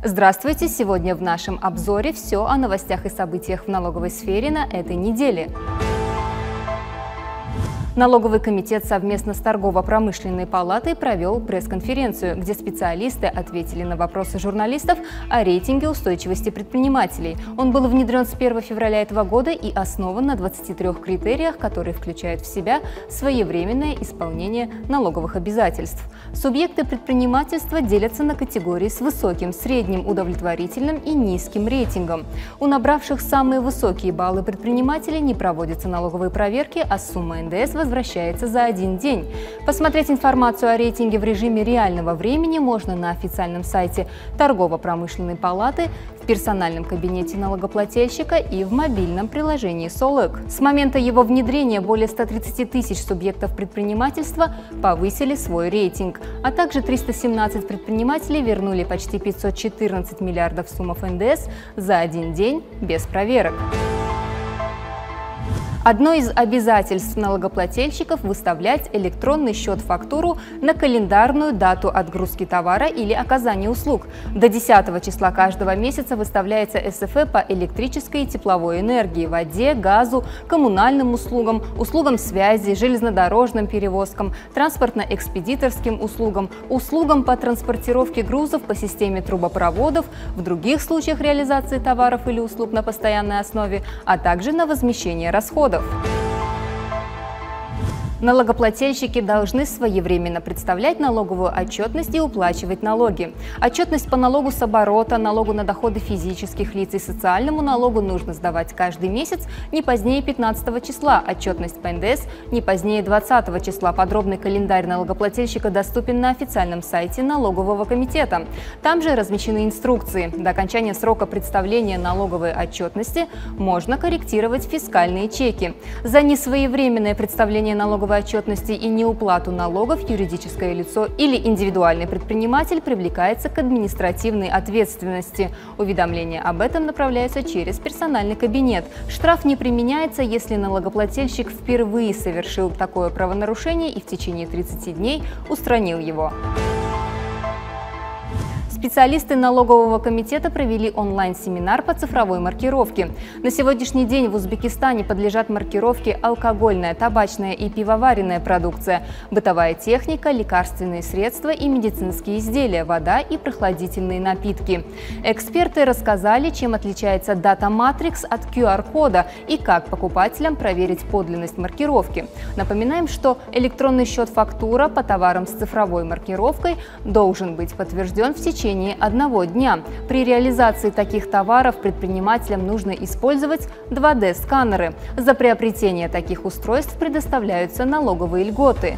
Здравствуйте! Сегодня в нашем обзоре все о новостях и событиях в налоговой сфере на этой неделе. Налоговый комитет совместно с Торгово-промышленной палатой провел пресс-конференцию, где специалисты ответили на вопросы журналистов о рейтинге устойчивости предпринимателей. Он был внедрен с 1 февраля этого года и основан на 23 критериях, которые включают в себя своевременное исполнение налоговых обязательств. Субъекты предпринимательства делятся на категории с высоким, средним, удовлетворительным и низким рейтингом. У набравших самые высокие баллы предпринимателей не проводятся налоговые проверки, а сумма НДС возвращается за один день. Посмотреть информацию о рейтинге в режиме реального времени можно на официальном сайте Торгово-промышленной палаты, в персональном кабинете налогоплательщика и в мобильном приложении Solek. С момента его внедрения более 130 тысяч субъектов предпринимательства повысили свой рейтинг, а также 317 предпринимателей вернули почти 514 миллиардов сумм НДС за один день без проверок. Одно из обязательств налогоплательщиков – выставлять электронный счет-фактуру на календарную дату отгрузки товара или оказания услуг. До 10 числа каждого месяца выставляется СФЭ по электрической и тепловой энергии, воде, газу, коммунальным услугам, услугам связи, железнодорожным перевозкам, транспортно-экспедиторским услугам, услугам по транспортировке грузов по системе трубопроводов, в других случаях реализации товаров или услуг на постоянной основе, а также на возмещение расходов. Налогоплательщики должны своевременно представлять налоговую отчетность и уплачивать налоги. Отчетность по налогу с оборота, налогу на доходы физических лиц и социальному налогу нужно сдавать каждый месяц не позднее 15 числа, отчетность по НДС не позднее 20 числа. Подробный календарь налогоплательщика доступен на официальном сайте налогового комитета. Там же размещены инструкции. До окончания срока представления налоговой отчетности можно корректировать фискальные чеки. За несвоевременное представление налоговой отчетности и неуплату налогов юридическое лицо или индивидуальный предприниматель привлекается к административной ответственности. Уведомления об этом направляются через персональный кабинет. Штраф не применяется, если налогоплательщик впервые совершил такое правонарушение и в течение 30 дней устранил его. Специалисты налогового комитета провели онлайн-семинар по цифровой маркировке. На сегодняшний день в Узбекистане подлежат маркировке алкогольная, табачная и пивоваренная продукция, бытовая техника, лекарственные средства и медицинские изделия, вода и прохладительные напитки. Эксперты рассказали, чем отличается Data Matrix от QR-кода и как покупателям проверить подлинность маркировки. Напоминаем, что электронный счет-фактура по товарам с цифровой маркировкой должен быть подтвержден в течение одного дня. При реализации таких товаров предпринимателям нужно использовать 2D-сканеры. За приобретение таких устройств предоставляются налоговые льготы.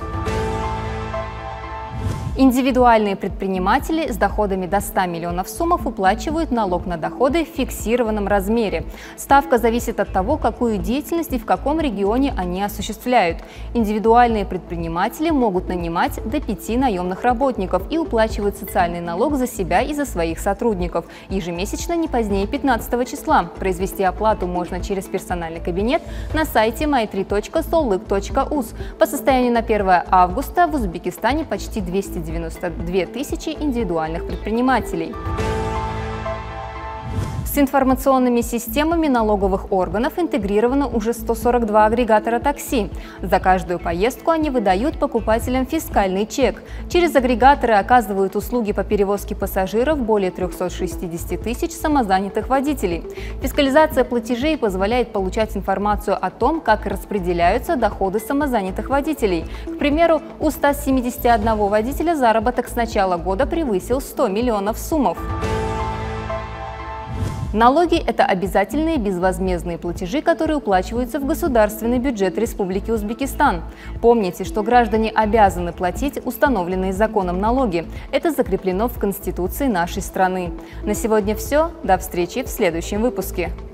Индивидуальные предприниматели с доходами до 100 миллионов сумм уплачивают налог на доходы в фиксированном размере. Ставка зависит от того, какую деятельность и в каком регионе они осуществляют. Индивидуальные предприниматели могут нанимать до 5 наемных работников и уплачивают социальный налог за себя и за своих сотрудников ежемесячно не позднее 15 числа. Произвести оплату можно через персональный кабинет на сайте my3.solek.uz. По состоянию на 1 августа в Узбекистане почти 292 тысячи индивидуальных предпринимателей. С информационными системами налоговых органов интегрировано уже 142 агрегатора такси. За каждую поездку они выдают покупателям фискальный чек. Через агрегаторы оказывают услуги по перевозке пассажиров более 360 тысяч самозанятых водителей. Фискализация платежей позволяет получать информацию о том, как распределяются доходы самозанятых водителей. К примеру, у 171 водителя заработок с начала года превысил 100 миллионов сумм. Налоги – это обязательные безвозмездные платежи, которые уплачиваются в государственный бюджет Республики Узбекистан. Помните, что граждане обязаны платить установленные законом налоги. Это закреплено в Конституции нашей страны. На сегодня все. До встречи в следующем выпуске.